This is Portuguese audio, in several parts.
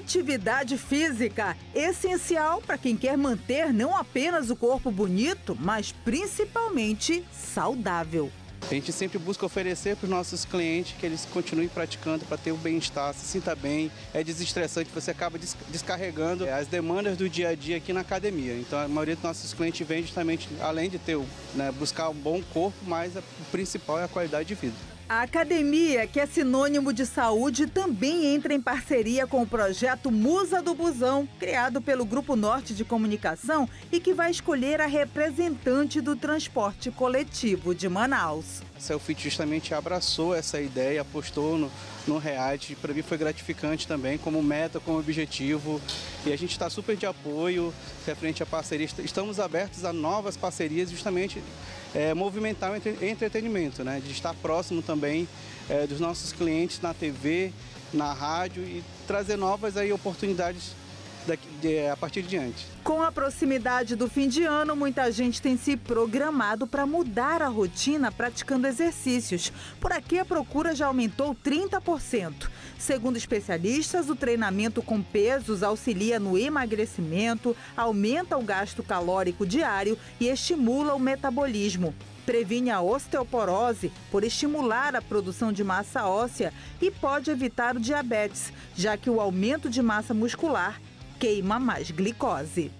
Atividade física, essencial para quem quer manter não apenas o corpo bonito, mas principalmente saudável. A gente sempre busca oferecer para os nossos clientes que eles continuem praticando para ter o bem-estar, se sinta bem, é desestressante, você acaba descarregando as demandas do dia a dia aqui na academia. Então a maioria dos nossos clientes vem justamente, além de ter, buscar um bom corpo, mas o principal é a qualidade de vida. A academia, que é sinônimo de saúde, também entra em parceria com o projeto Musa do Busão, criado pelo Grupo Norte de Comunicação e que vai escolher a representante do transporte coletivo de Manaus. A Cellfit justamente abraçou essa ideia, apostou no reality. Para mim foi gratificante também, como meta, como objetivo. E a gente está super de apoio referente à parceria. Estamos abertos a novas parcerias, justamente movimentar o entretenimento, né? De estar próximo também dos nossos clientes na TV, na rádio e trazer novas oportunidades a partir de diante. Com a proximidade do fim de ano, muita gente tem se programado para mudar a rotina praticando exercícios. Por aqui a procura já aumentou 30%. Segundo especialistas, o treinamento com pesos auxilia no emagrecimento, aumenta o gasto calórico diário e estimula o metabolismo. Previne a osteoporose por estimular a produção de massa óssea e pode evitar o diabetes, já que o aumento de massa muscular queima mais glicose.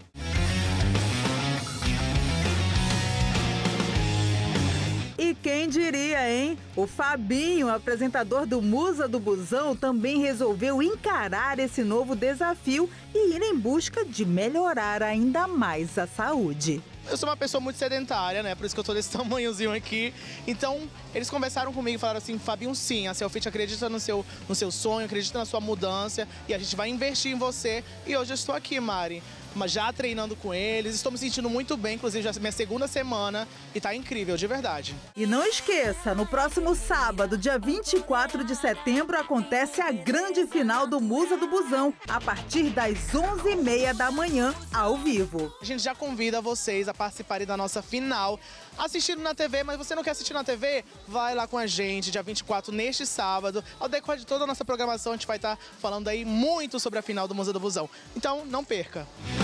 E quem diria, hein? O Fabinho, apresentador do Musa do Busão, também resolveu encarar esse novo desafio e ir em busca de melhorar ainda mais a saúde. Eu sou uma pessoa muito sedentária, né? Por isso que eu tô desse tamanhozinho aqui. Então, eles conversaram comigo e falaram assim: Fabinho, sim, a Cellfit acredita no seu sonho, acredita na sua mudança e a gente vai investir em você. E hoje eu estou aqui, Mari, mas já treinando com eles, estou me sentindo muito bem, inclusive já é minha segunda semana e tá incrível, de verdade. E não esqueça, no próximo sábado, dia 24 de setembro, acontece a grande final do Musa do Busão, a partir das 11h30 da manhã, ao vivo. A gente já convida vocês a participarem da nossa final, assistindo na TV, mas você não quer assistir na TV? Vai lá com a gente, dia 24, neste sábado. Ao decorrer de toda a nossa programação, a gente vai estar falando aí muito sobre a final do Musa do Busão. Então, não perca!